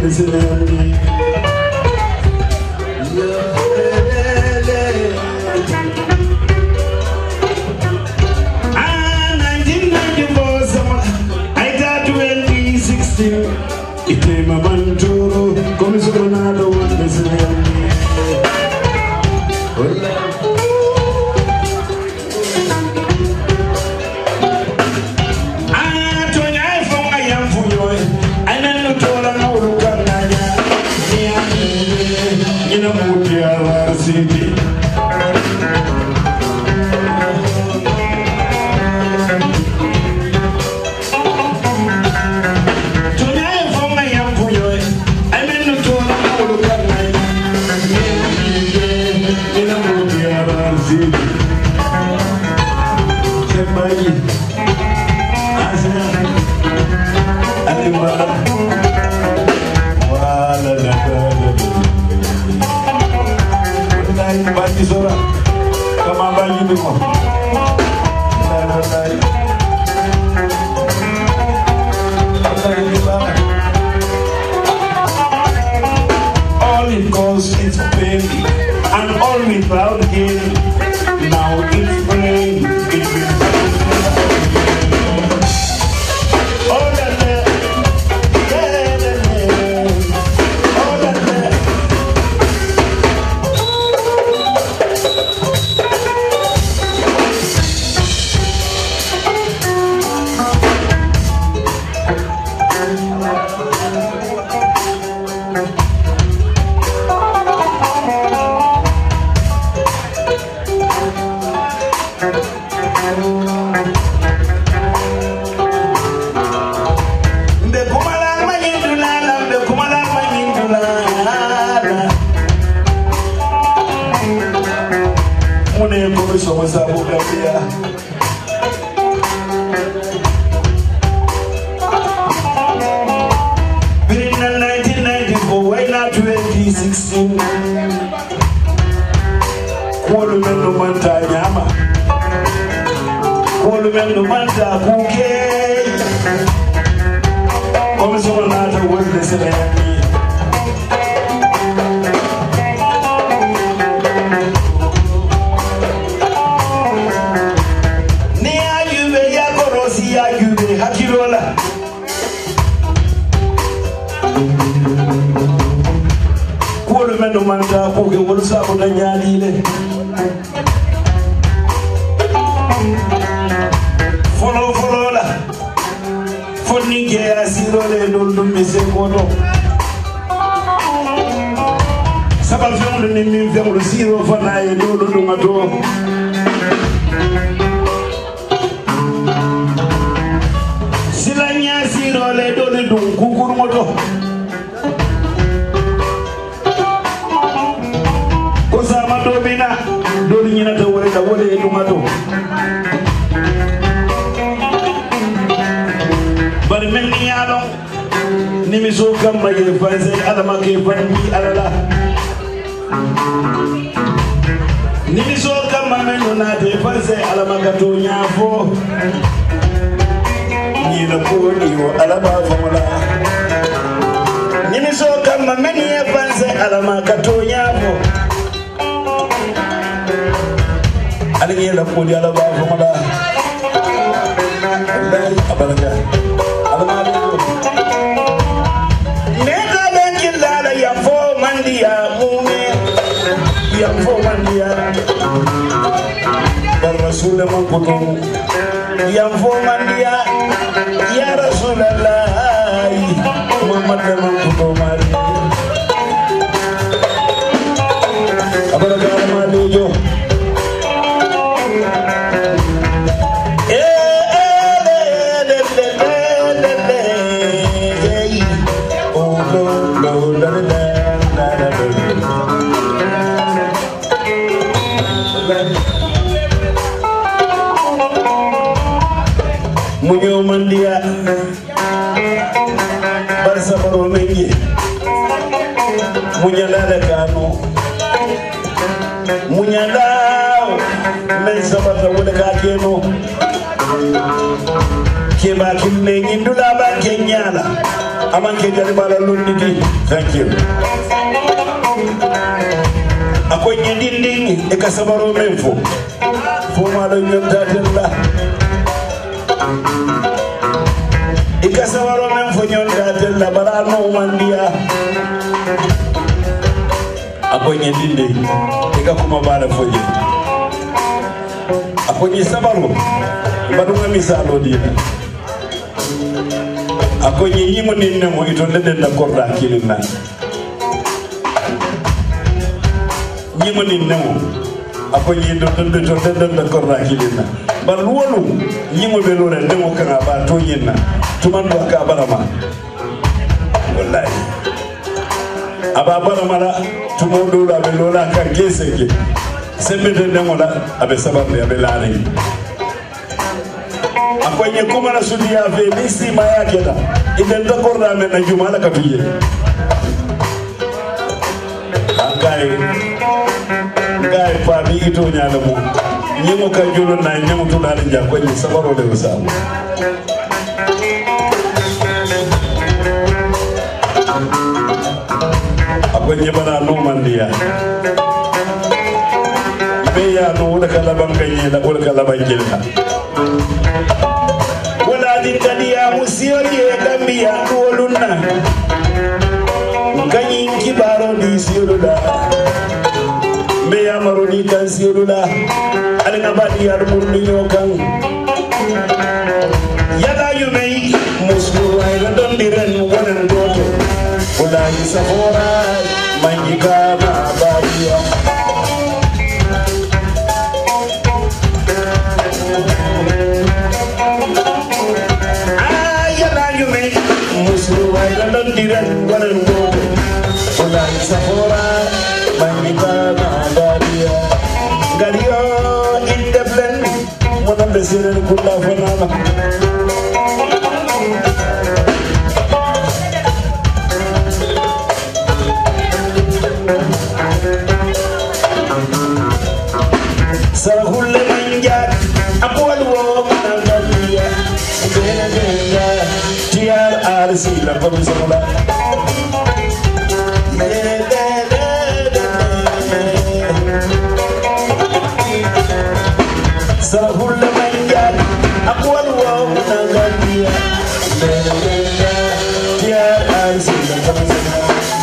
All it costs is pain, and all without gain. Now it's plain, it will all that there, all that there. Between 1994, why not 2016? Kuolumendo manta nyama, kuolumendo manta kuke. Come sono nato quelle sereni. Hakirola kuolu mendo manta kuke wolu sabu da nyalile folo la fonni ke asirole dol mise kodo sabal femu ni min femu siro fana e dol mato silanya siro le dole dum kukuru moto ko sama do bina dole nyina ta wore da wole e dumato bar men ni yalo ni mi so kam baye fanse adama ke fanni alala ni mi so kam men na de fanse alama ka to nyafo ni la kodi o alaba famula ni mi so kam men ye fanse alama ka to nyafo ali la kodi alaba famula wallahi abalaga alama nega benkilla la ya fo mandiya mume ya fo mandiya dar rasul man kutum ya fo mandiya ya Rasulallah Muhammad man kutum mari abalaga malijo Munyo mandia barsa baro mengi munyala da kano munyala men sabata wala ka keno ke ba kin mengi ndula ba kenyala amanke jari bala lundiki. Thank you. Ako nyinding e kasabaro menfo. Fo malo nyonta tella. E kasabaro menfo nyonta tella bara no mandia. Ako nyinding e ka kuma bala foje. Ako nyi sabaro. Baduma misalo dina. Ako nyi yimo ninne mo ito leden da korda kilina. Yimo ninne mo. Ako nyi do leden da korda kilina. Bar wolu yimo be lore demo kanga ba to yinna. Tumando ka barama. Wallahi. Aba barama la tumodo la be lola ka geseke. Sembe demo la abe sababu abe lane. Kwenye kuma na sudi ya velisi maya keda idenda korda mena jumala katuye ngai pami ito nyala mu nyimo ka julo na nyimo to dal nja kwenye sabaro de usamu akwenye bana no mandia beya no da kala banganye da kala bangelna Dikadia musiori e gambia duoluna Ganyi kibaro di siolula Meya maroni kan siolula Alina badi armurni nyokan Yada yumei Musmura ila dondiren wanan doto Ulai safora Manjika na badia Diran wanan go Ulai safora Manjika na badia Gario in the blend Mwana besire kula fanama Sarahulle manjak Akwal wo manangalia Bena bena Tiar arsi la pamisola Sarahulle manjak Akwal wo manangalia Bena bena Tiar arsi la pamisola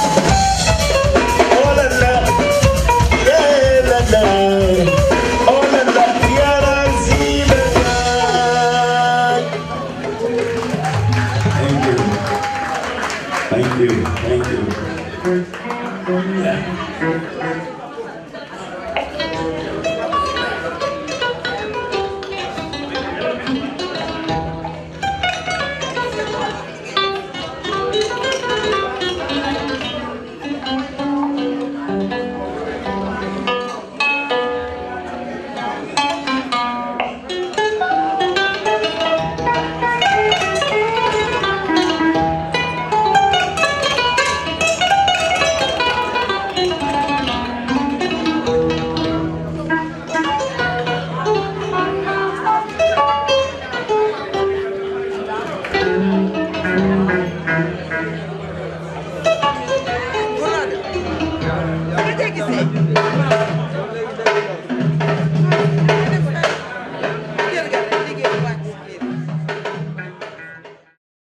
Oh la la Yeah la la Oh la la Tiar arsi la la Thank you. Yeah. Take it.